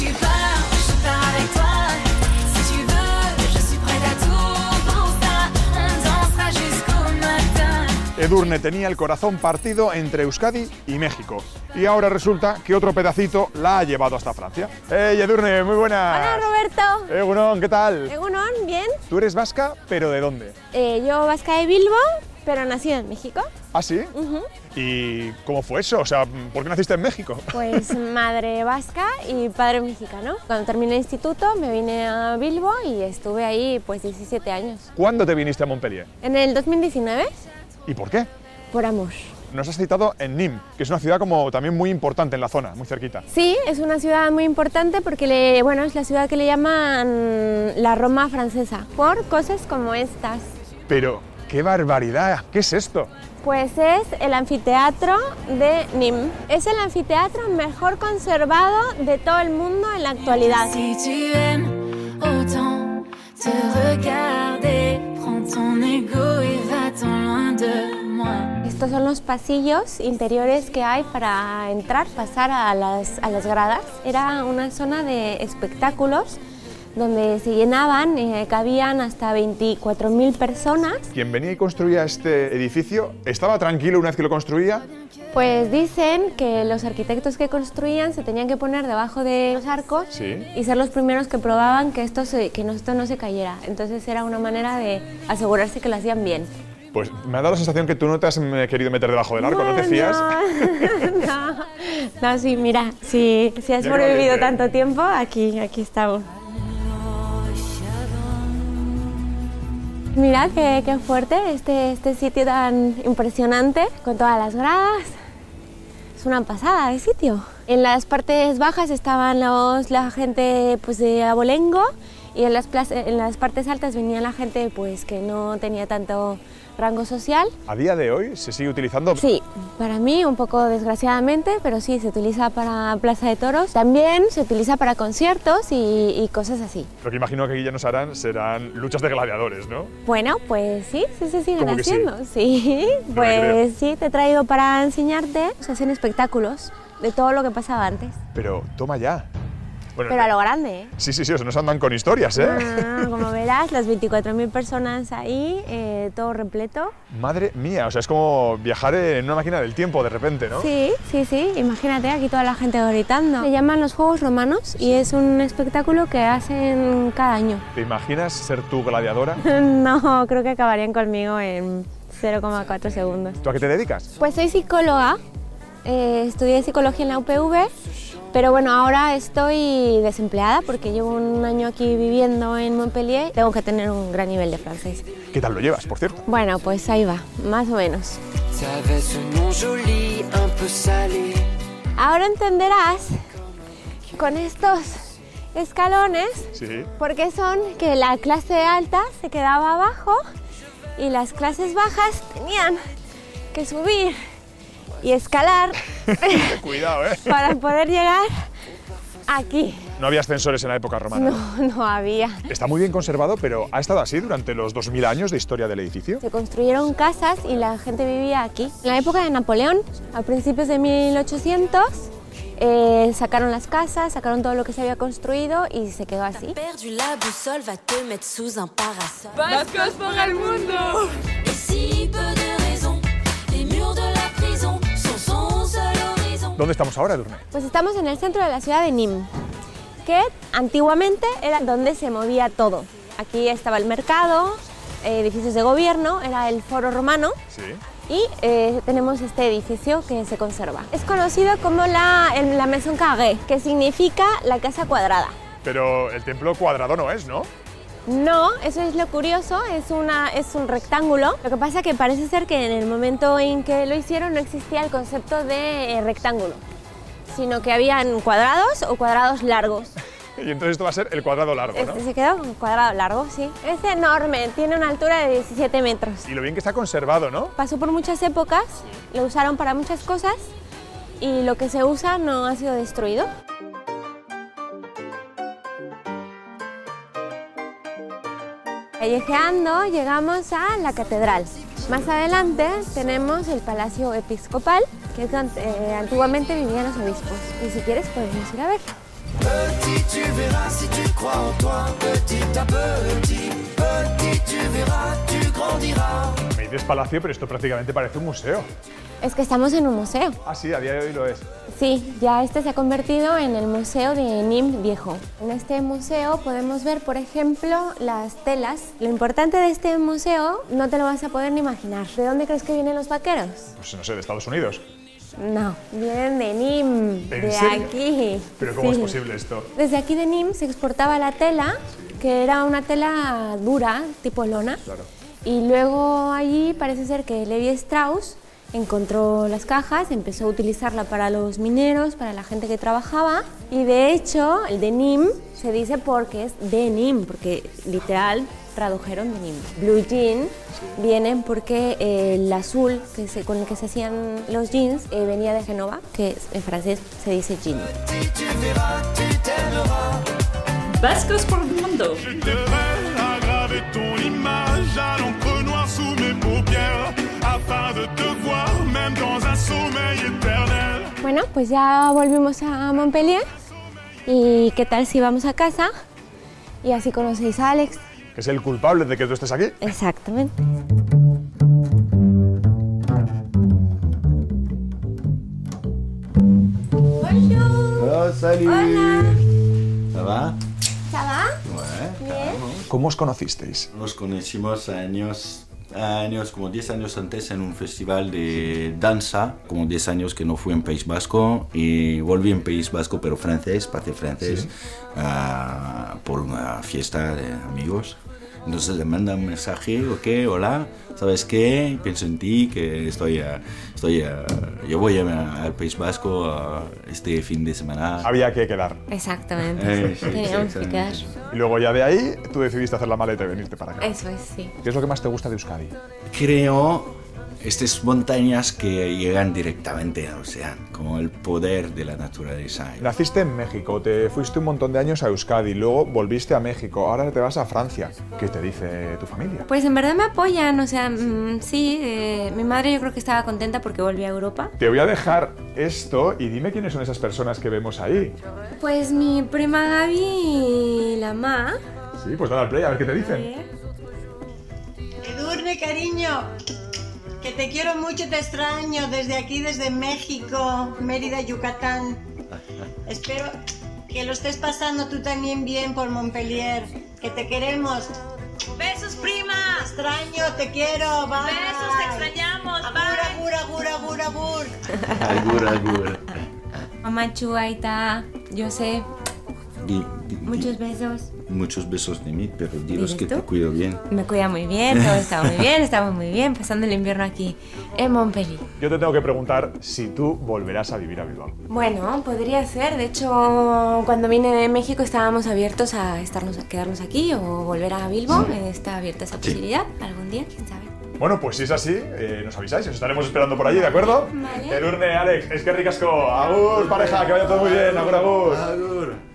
Edurne tenía el corazón partido entre Euskadi y México. Y ahora resulta que otro pedacito la ha llevado hasta Francia. ¡Hey, Edurne! Muy buenas. Hola, Roberto. Egunon, ¿qué tal? Egunon, bien. Tú eres vasca, ¿pero de dónde? Yo vasca de Bilbo, pero nacida en México. ¿Ah, sí? ¿Y cómo fue eso? O sea, ¿por qué naciste en México? Pues madre vasca y padre mexicano. Cuando terminé el instituto me vine a Bilbo y estuve ahí pues 17 años. ¿Cuándo te viniste a Montpellier? En el 2019. ¿Y por qué? Por amor. Nos has citado en Nîmes, que es una ciudad como también muy importante en la zona, muy cerquita. Sí, es una ciudad muy importante porque bueno, es la ciudad que le llaman la Roma francesa, por cosas como estas. Pero, ¡qué barbaridad! ¿Qué es esto? Pues es el anfiteatro de Nîmes. Es el anfiteatro mejor conservado de todo el mundo en la actualidad. Si tu aimes autant te regarder, prends ton ego y va-t'en loin de moi. Estos son los pasillos interiores que hay para entrar, pasar a las gradas. Era una zona de espectáculos donde se llenaban, cabían hasta 24.000 personas. Quien venía y construía este edificio, ¿estaba tranquilo una vez que lo construía? Pues dicen que los arquitectos que construían se tenían que poner debajo de los arcos y ser los primeros que probaban que esto no se cayera. Entonces era una manera de asegurarse que lo hacían bien. Pues me ha dado la sensación que tú no te has querido meter debajo del arco, ¿no te fías? No, sí, mira, si has sobrevivido tanto tiempo, aquí estamos. Mirad qué fuerte este sitio tan impresionante, con todas las gradas. Es una pasada de sitio. En las partes bajas estaban la gente pues, de abolengo y en las partes altas venía la gente pues, que no tenía tanto rango social. ¿A día de hoy se sigue utilizando? Sí, para mí un poco desgraciadamente, pero sí, se utiliza para Plaza de Toros. También se utiliza para conciertos y cosas así. Lo que imagino que aquí ya nos harán serán luchas de gladiadores, ¿no? Bueno, pues sí, se siguen ¿Cómo que haciendo. Sí, No pues sí, te he traído para enseñarte. Se hacen espectáculos de todo lo que pasaba antes. Pero toma ya. Bueno, pero a lo grande, ¿eh? Sí, os nos andan con historias, ¿eh? Como verás, las 24.000 personas ahí, todo repleto. Madre mía, o sea, es como viajar en una máquina del tiempo de repente, ¿no? Sí, imagínate aquí toda la gente gritando. Se llaman los Juegos Romanos y es un espectáculo que hacen cada año. ¿Te imaginas ser tú gladiadora? No, creo que acabarían conmigo en 0,4 segundos. ¿Tú a qué te dedicas? Pues soy psicóloga, estudié psicología en la UPV. Pero bueno, ahora estoy desempleada porque llevo un año aquí viviendo en Montpellier y tengo que tener un gran nivel de francés. ¿Qué tal lo llevas, por cierto? Bueno, pues ahí va, más o menos. Ahora entenderás con estos escalones por qué son que la clase alta se quedaba abajo y las clases bajas tenían que subir y escalar. Cuidado, para poder llegar aquí. No había ascensores en la época romana. No había. Está muy bien conservado, pero ¿ha estado así durante los 2000 años de historia del edificio? Se construyeron casas y la gente vivía aquí. En la época de Napoleón, a principios de 1800, sacaron las casas, sacaron todo lo que se había construido y se quedó así. ¡Vascos por el mundo! ¿Dónde estamos ahora, Edurne? Pues estamos en el centro de la ciudad de Nîmes, que antiguamente era donde se movía todo. Aquí estaba el mercado, edificios de gobierno, era el foro romano. Sí. Y tenemos este edificio que se conserva. Es conocido como la Maison Carrée, que significa la casa cuadrada. Pero el templo cuadrado no es, ¿no? No, eso es lo curioso, es un rectángulo. Lo que pasa es que parece ser que en el momento en que lo hicieron no existía el concepto de rectángulo, sino que habían cuadrados o cuadrados largos. Y entonces esto va a ser el cuadrado largo, ¿no? Se quedó con cuadrado largo, sí. Es enorme, tiene una altura de 17 metros. Y lo bien que está conservado, ¿no? Pasó por muchas épocas, lo usaron para muchas cosas y lo que se usa no ha sido destruido. Callejeando llegamos a la catedral. Más adelante tenemos el Palacio Episcopal, que es donde antiguamente vivían los obispos. Y si quieres podemos ir a ver. Petit, tu verras si tu crois en toi. Petit à petit, petit, tu verras, tu grandiras. Me dices palacio, pero esto prácticamente parece un museo. Es que estamos en un museo. Ah, sí, a día de hoy lo es. Sí, ya este se ha convertido en el Museo de Nîmes Viejo. En este museo podemos ver, por ejemplo, las telas. Lo importante de este museo no te lo vas a poder ni imaginar. ¿De dónde crees que vienen los vaqueros? Pues no sé, de Estados Unidos. No, vienen de Nîmes, de serio? aquí. ¿Pero cómo es Sí. posible esto? Desde aquí de Nîmes se exportaba la tela, que era una tela dura, tipo lona. Claro. Y luego allí parece ser que Levi Strauss encontró las cajas, empezó a utilizarla para los mineros, para la gente que trabajaba. Y de hecho, el de Nîmes se dice porque es de Nîmes, porque literal tradujeron de Nîmes. Blue jean viene porque el azul con el que se hacían los jeans venía de Génova, que en francés se dice jean. Petit, tu verras, tu t'aimeras. Bascos por el mundo. Je t'aimerais à graver ton image à l'encre noire sous mes paupières, afin de te voir même dans un sommeil éternel. Bueno, pues ya volvimos a Montpellier. ¿Y qué tal si vamos a casa? Y así conocéis a Alex. ¿Que es el culpable de que tú estés aquí? Exactamente. Oh, salut. Hola. ¿Ça va? ¿Ça va? Ouais. Bien. ¿Cómo os conocisteis? Nos conocimos años, como 10 años antes en un festival de danza, como 10 años que no fui en País Vasco y volví en País Vasco, pero francés, parte francés, por una fiesta de amigos. Entonces le manda un mensaje, ok, hola, ¿sabes qué? Pienso en ti, que yo voy al País Vasco este fin de semana. Había que quedar. Exactamente. Sí, Teníamos que exactamente. quedar. Y luego ya de ahí, tú decidiste hacer la maleta y venirte para acá. Eso es, sí. ¿Qué es lo que más te gusta de Euskadi? Creo estas montañas que llegan directamente al océano, como el poder de la naturaleza. Naciste en México, te fuiste un montón de años a Euskadi, luego volviste a México, ahora te vas a Francia. ¿Qué te dice tu familia? Pues en verdad me apoyan, o sea, sí, mi madre yo creo que estaba contenta porque volví a Europa. Te voy a dejar esto y dime quiénes son esas personas que vemos ahí. Pues mi prima Gaby y la ma. Sí, pues dale al play, a ver qué te dicen. Edurne, cariño, que te quiero mucho, te extraño desde aquí, desde México, Mérida, Yucatán. Espero que lo estés pasando tú también bien por Montpellier, que te queremos. Besos, prima. Te extraño, te quiero, bye. Besos, te extrañamos. Agur, Bye. agur, agur, agur, agur. Agur, agur. Mamá Chuaita, yo sé, muchos besos. Muchos besos de mí, pero dilos ¿Dices que tú? te cuido bien. Me cuida muy bien, todo está muy bien, estamos muy bien, pasando el invierno aquí en Montpellier. Yo te tengo que preguntar si tú volverás a vivir a Bilbao. Bueno, podría ser. De hecho, cuando vine de México estábamos abiertos a quedarnos aquí o volver a Bilbao. Está abierta esa posibilidad. Algún día, quién sabe. Bueno, pues si es así, nos avisáis, os estaremos esperando por allí, ¿de acuerdo? Vale. Edurne, Alex, es que ricasco. Agur, pareja, que vaya todo muy bien. Agur, agur. Agur.